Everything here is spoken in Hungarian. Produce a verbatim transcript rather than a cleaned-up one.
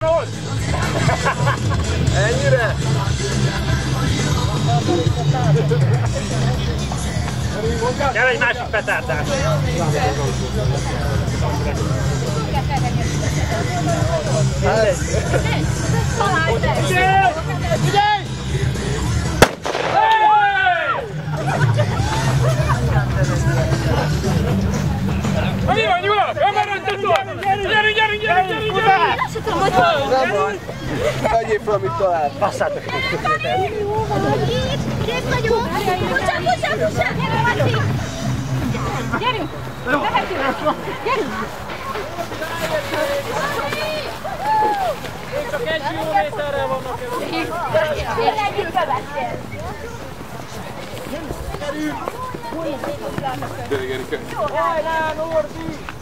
Ennyire? Gyere egy másik petárdás! Figyelj! Mi van, Gyula? Ömeröntött tovább! Gyerünk, gyerünk, gyerünk, gyerünk, gyerünk! Azt tudom, hogy van. Nem baj! Hagyjél fel, amit talált! Passzátok egy kicsit! Itt vagyunk! Pucsák, pucsák, pucsák! Gyerünk! Lehetünk! Gyerünk! Még csak egy kilométerrel vannak előtt! Tényleg itt bevettél! Gyere, Gerike! Hajrá, Norbi!